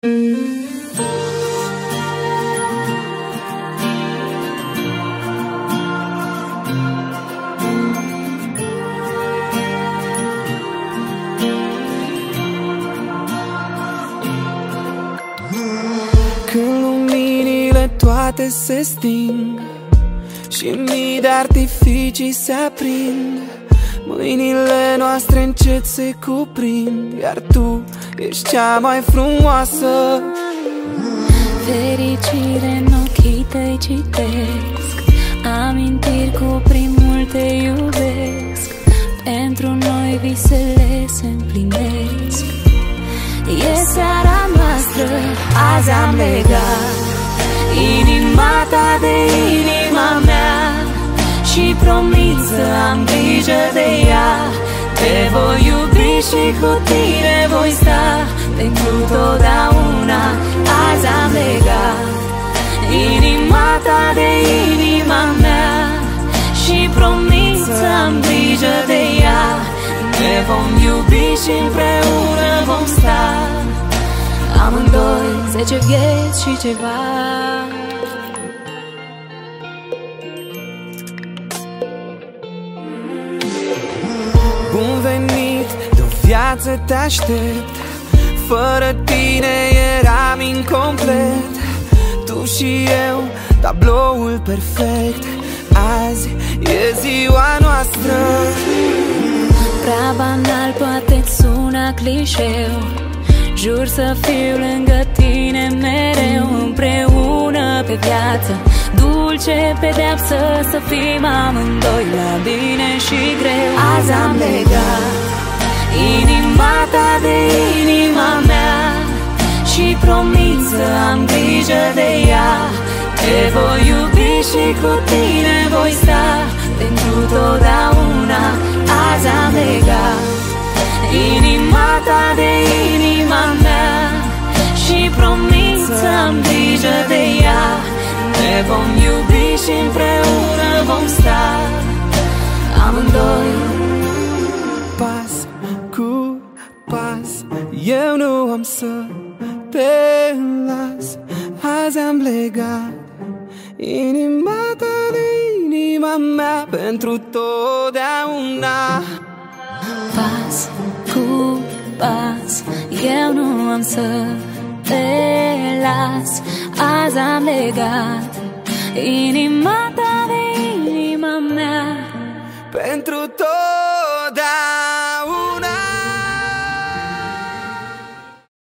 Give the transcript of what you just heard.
Când luminile toate se sting și mii de artificii se aprind, mâinile noastre încet se cuprind, iar tu ești cea mai frumoasă. Fericire în ochii tăi citesc, amintiri cu primul te iubesc. Pentru noi visele se împlinesc. E seara noastră, azi am legat inima ta de inima mea și promit să am grijă de ea. Te voi iubi și cu tine voi sta pentru totdeauna. Azi am legat inima ta de inima mea și promit să am grijă de ea. Ne vom iubi și împreună vom sta, amândoi 10 vieți și ceva. Bun venit, de-o viață te aștept. Fără tine eram incomplet. Tu și eu, tabloul perfect. Azi e ziua noastră. Prea banal, poate-ți suna clișeu. Jur să fiu lângă tine mereu, împreună pe viață. Dulce pedeapsă să fim amândoi, la bine și greu. Azi am legat inima ta de inima mea și promit să am grijă de ea. Te voi iubi și cu tine voi sta pentru totdeauna. Azi am legat inima ta de inima mea și promit să am grijă de ea. Ne vom iubi și împreună vom sta, amândoi. Pas cu pas, eu nu am să te las. Azi am legat inima ta de inima mea pentru totdeauna. Pas cu pas, eu nu am să te las. Azi am legat inima ta de inima mea pentru tot.